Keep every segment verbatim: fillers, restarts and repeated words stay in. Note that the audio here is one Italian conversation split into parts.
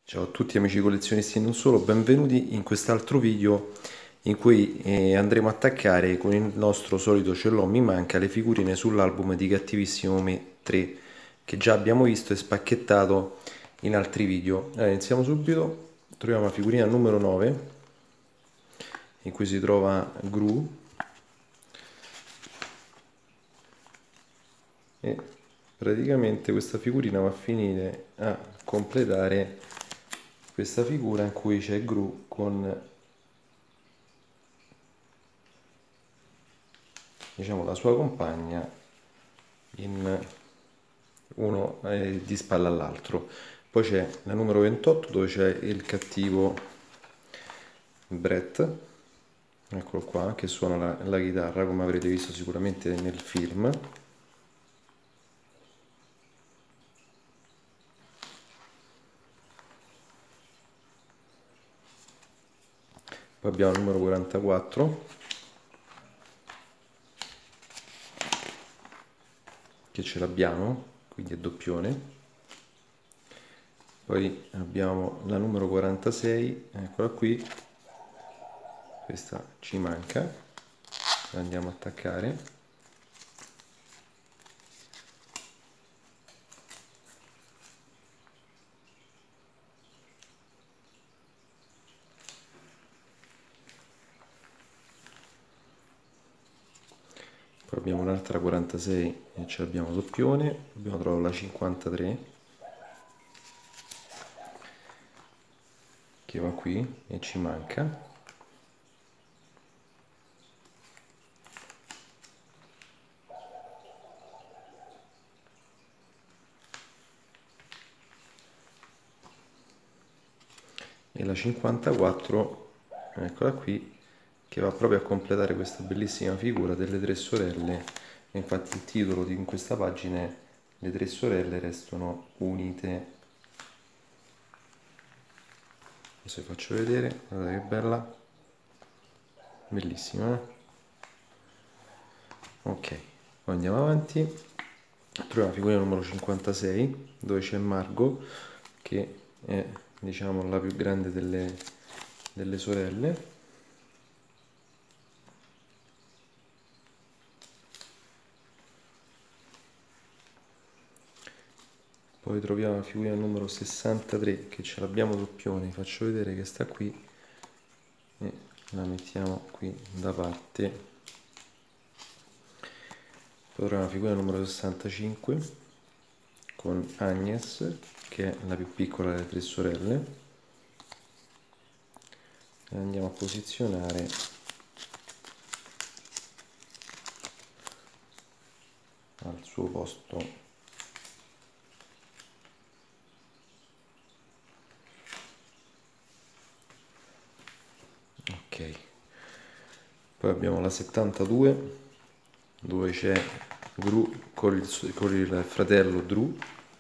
Ciao a tutti amici collezionisti e non solo, benvenuti in quest'altro video in cui eh, andremo a attaccare con il nostro solito Ce l'ho mi manca le figurine sull'album di Cattivissimo Me tre che già abbiamo visto e spacchettato in altri video. Allora, iniziamo subito, troviamo la figurina numero nove in cui si trova Gru e praticamente questa figurina va a finire a completare questa figura in cui c'è Gru con, diciamo, la sua compagna in uno eh, di spalla all'altro. Poi c'è la numero ventotto dove c'è il cattivo Brett, eccolo qua, che suona la, la chitarra come avrete visto sicuramente nel film. Poi abbiamo il numero quarantaquattro che ce l'abbiamo, quindi è doppione. Poi abbiamo la numero quarantasei, eccola qui, questa ci manca, la andiamo a attaccare. Poi abbiamo un'altra quarantasei e ce l'abbiamo doppione, abbiamo trovato la cinquantatré che va qui e ci manca. E la cinquantaquattro, eccola qui, che va proprio a completare questa bellissima figura delle tre sorelle. Infatti il titolo di questa pagina è Le tre sorelle restano unite. Adesso vi faccio vedere, guardate che bella, bellissima, eh? Ok, poi andiamo avanti, troviamo la figura numero cinquantasei dove c'è Margot che è, diciamo, la più grande delle, delle sorelle. Poi troviamo la figura numero sessantatré che ce l'abbiamo doppione, vi faccio vedere che sta qui e la mettiamo qui da parte. Poi troviamo la figura numero sessantacinque con Agnes che è la più piccola delle tre sorelle. La andiamo a posizionare al suo posto. Ok, poi abbiamo la settantadue dove c'è Gru con il, con il fratello Drew.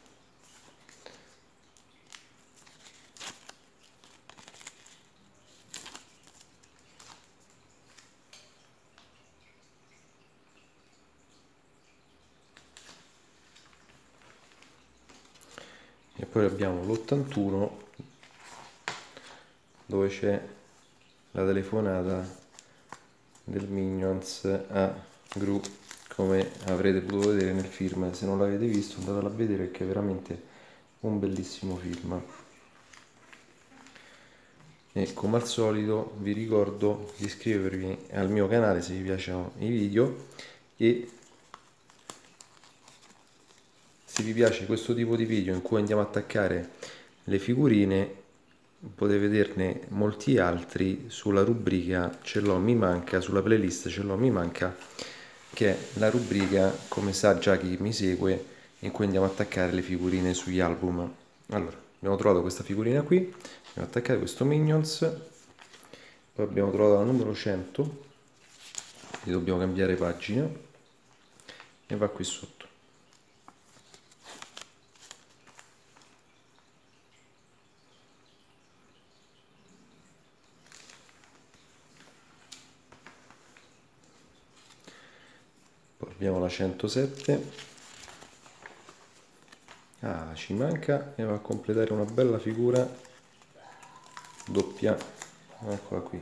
E poi abbiamo l'ottantuno dove c'è la telefonata del Minions a Gru, come avrete potuto vedere nel film. Se non l'avete visto andatelo a vedere perché è veramente un bellissimo film. E come al solito vi ricordo di iscrivervi al mio canale se vi piacciono i video, e se vi piace questo tipo di video in cui andiamo a attaccare le figurine potete vederne molti altri sulla rubrica Ce l'ho mi manca, sulla playlist Ce l'ho mi manca, che è la rubrica, come sa già chi mi segue, in cui andiamo a attaccare le figurine sugli album. Allora, abbiamo trovato questa figurina qui, andiamo a attaccare questo Minions, poi abbiamo trovato la numero cento, gli dobbiamo cambiare pagina e va qui sotto. Poi abbiamo la centosette, ah, ci manca e va a completare una bella figura doppia, eccola qui.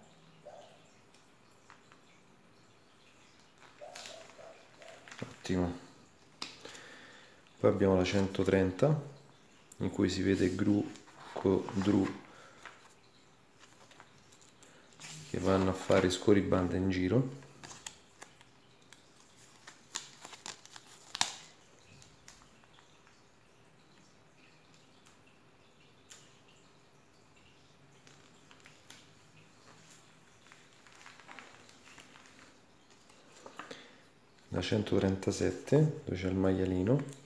Ottimo. Poi abbiamo la centotrenta in cui si vede Gru, Dru che vanno a fare scorribanda in giro. La centotrentasette dove c'è il maialino,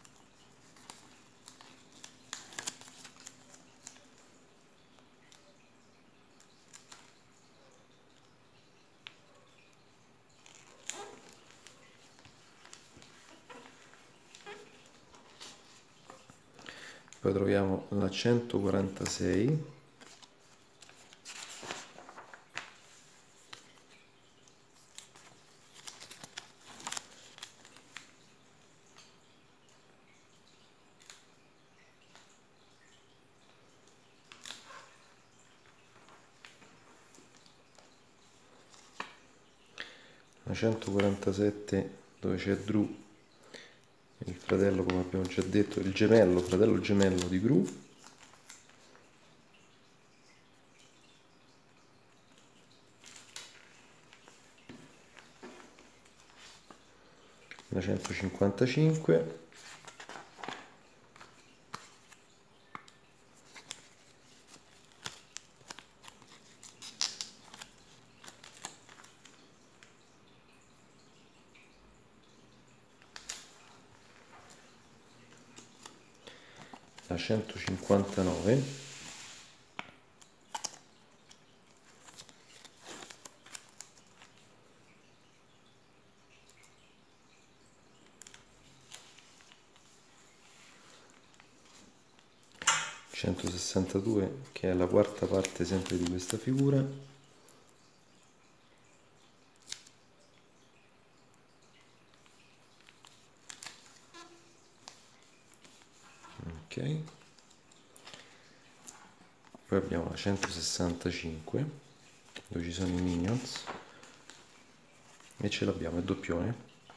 poi troviamo la centoquarantasei, la centoquarantasette dove c'è Dru, il fratello, come abbiamo già detto, il gemello, fratello gemello di Gru. La centocinquantacinque, la centocinquantanove, centosessantadue che è la quarta parte sempre di questa figura, ok. Poi abbiamo la centosessantacinque dove ci sono i minions e ce l'abbiamo il doppione,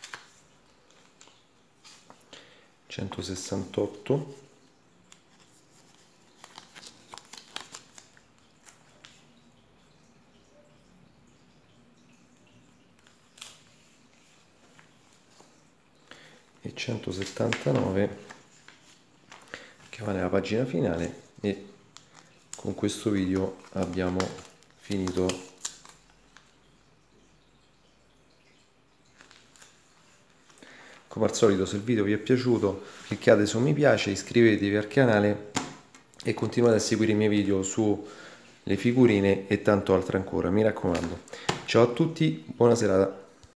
centosessantotto, e centosettantanove che va nella pagina finale. E con questo video abbiamo finito. Come al solito, se il video vi è piaciuto cliccate su mi piace, iscrivetevi al canale e continuate a seguire i miei video sulle figurine e tanto altro ancora, mi raccomando. Ciao a tutti, buona serata.